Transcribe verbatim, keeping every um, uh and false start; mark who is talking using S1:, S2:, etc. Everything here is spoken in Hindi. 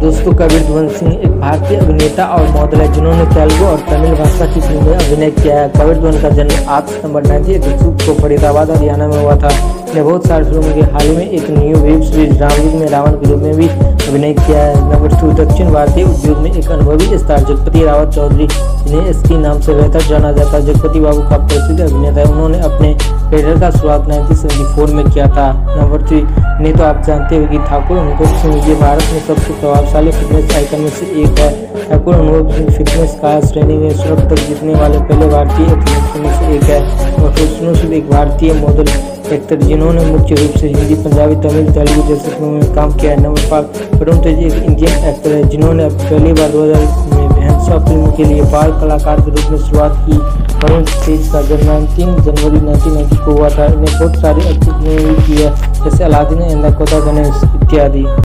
S1: दोस्तों, कबीर ध्वन सिंह एक भारतीय अभिनेता और मॉडल है जिन्होंने तेलुगु और तमिल भाषा की फिल्मों में अभिनय किया है। कबीर ध्वन का जन्म आठ सितंबर उन्नीस सौ इक्यासी को फरीदाबाद हरियाणा में हुआ था। ने बहुत सारी फिल्मों के हाल ही में एक न्यू वेब सीरीज रामलीला में रावण के रूप में भी अभिनय किया है। नंबर टू, दक्षिण भारतीय उद्योग में एक अनुभवी स्टार जगपति रावत चौधरी, जिन्हें एसके नाम से बेहतर जाना जाता है, जगपति बाबू का प्रसिद्ध अभिनेता है। उन्होंने अपने करियर का शुरुआत उन्नीस सौ चौहत्तर में किया था। नंबर थ्री, नहीं तो आप जानते हो कि ठाकुर अनुभव सिंह ये भारत में सबसे प्रभावशाली फिटनेस आइकन में से एक है। ठाकुर अनुभव सिंह फिटनेस का श्रेणी में स्वर्ण तक जीतने वाले पहले भारतीय एथलीट्स में से एक है। और फिर एक भारतीय मॉडल एक्टर जिन्होंने मुख्य रूप से हिंदी, पंजाबी, तमिल, तेलुगु जैसे फिल्मों में काम किया है। नंबर पाँच, वरुण तेज एक इंडियन एक्टर है जिन्होंने पहली बार दो हज़ार में बहनसा फिल्म के लिए बाल कलाकार के रूप में शुरुआत की। वरुण तेज का जन्म तीन जनवरी उन्नीस सौ नब्बे को हुआ था। इन्हें बहुत सारी अच्छी फिल्में भी की है, जैसे अलादीन, एंड द कोता गणेश इत्यादि।